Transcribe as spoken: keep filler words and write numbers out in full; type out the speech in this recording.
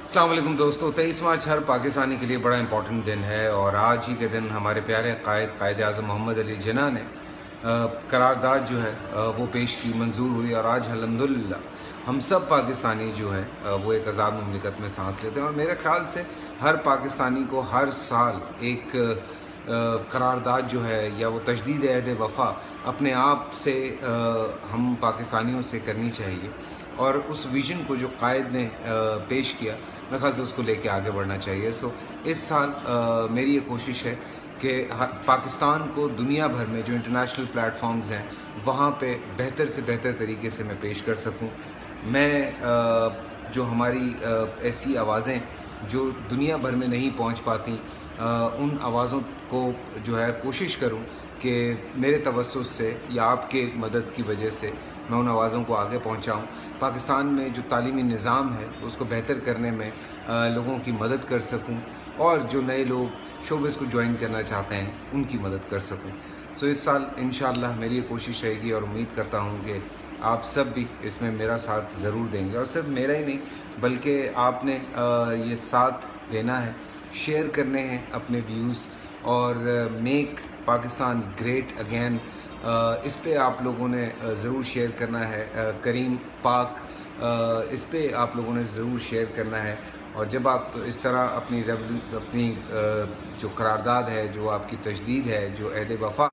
अस्सलाम वालेकुम दोस्तों, तेईस मार्च हर पाकिस्तानी के लिए बड़ा इंपॉर्टेंट दिन है और आज ही के दिन हमारे प्यारे कायद कायद आज़म मोहम्मद अली जिन्ना ने करारदाद जो है वो पेश की, मंजूर हुई और आज अल्हम्दुलिल्लाह हम सब पाकिस्तानी जो है वो एक आज़ाद मुमलिकत में सांस लेते हैं। और मेरे ख्याल से हर पाकिस्तानी को हर साल एक करारदाद जो है या वो तजदीद अहद वफ़ा अपने आप से हम पाकिस्तानियों से करनी चाहिए और उस विज़न को जो कायद ने पेश किया मेरे ख्याल से उसको लेके आगे बढ़ना चाहिए। सो इस साल मेरी ये कोशिश है कि पाकिस्तान को दुनिया भर में जो इंटरनेशनल प्लेटफॉर्म्स हैं वहाँ पे बेहतर से बेहतर तरीके से मैं पेश कर सकूँ। मैं जो हमारी ऐसी आवाज़ें जो दुनिया भर में नहीं पहुँच पाती उन आवाज़ों को जो है कोशिश करूं कि मेरे तवज्जुह से या आपके मदद की वजह से मैं उन आवाज़ों को आगे पहुंचाऊं। पाकिस्तान में जो तालीमी निज़ाम है उसको बेहतर करने में लोगों की मदद कर सकूं और जो नए लोग शोबिस को ज्वाइन करना चाहते हैं उनकी मदद कर सकूं। सो इस साल इंशाअल्लाह मेरी ये कोशिश रहेगी और उम्मीद करता हूं कि आप सब भी इसमें मेरा साथ ज़रूर देंगे और सिर्फ मेरा ही नहीं बल्कि आपने ये साथ देना है, शेयर करने हैं अपने व्यूज़ और मेक पाकिस्तान ग्रेट अगेन, इस पे आप लोगों ने ज़रूर शेयर करना है। करीम पाक, इस पे आप लोगों ने ज़रूर शेयर करना है। और जब आप इस तरह अपनी अपनी जो करारदाद है, जो आपकी तजदीद है, जो अहद वफ़ा